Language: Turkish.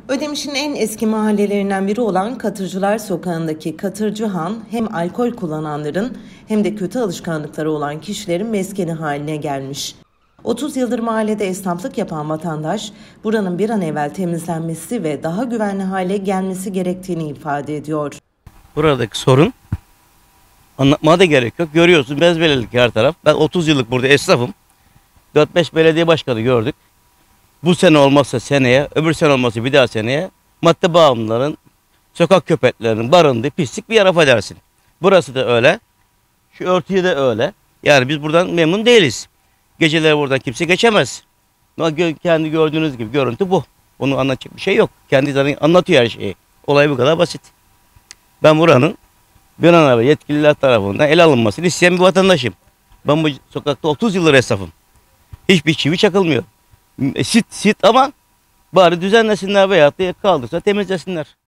Ödemiş'in en eski mahallelerinden biri olan Katırcılar Sokağı'ndaki Katırcı Han hem alkol kullananların hem de kötü alışkanlıkları olan kişilerin meskeni haline gelmiş. 30 yıldır mahallede esnaflık yapan vatandaş buranın bir an evvel temizlenmesi ve daha güvenli hale gelmesi gerektiğini ifade ediyor. Buradaki sorun anlatmaya da gerek yok. Görüyorsun bezbelelik her taraf. Ben 30 yıllık burada esnafım. 4-5 belediye başkanı gördük. Bu sene olmazsa seneye, öbür sene olmazsa bir daha seneye madde bağımlıların, sokak köpeklerinin barındığı pislik bir yer affedersin. Burası da öyle. Şu örtüyü de öyle. Yani biz buradan memnun değiliz. Geceleri buradan kimse geçemez. Ama kendi gördüğünüz gibi görüntü bu. Onu anlatacak bir şey yok. Kendi zaten anlatıyor her şeyi. Olay bu kadar basit. Ben buranın bir an evvel yetkililer tarafından ele alınmasını isteyen bir vatandaşım. Ben bu sokakta 30 yıldır esnafım. Hiçbir çivi çakılmıyor. Sit ama bari düzenlesinler veyahut da kaldırsa temizlesinler.